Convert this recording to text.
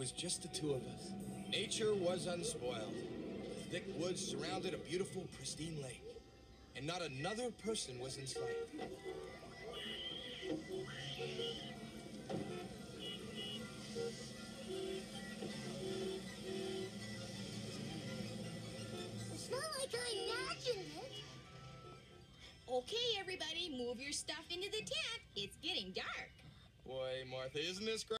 was just the two of us. Nature was unspoiled. Thick woods surrounded a beautiful, pristine lake. And not another person was in sight. It's not like I imagined it. Okay, everybody, move your stuff into the tent. It's getting dark. Boy, Martha, isn't this great?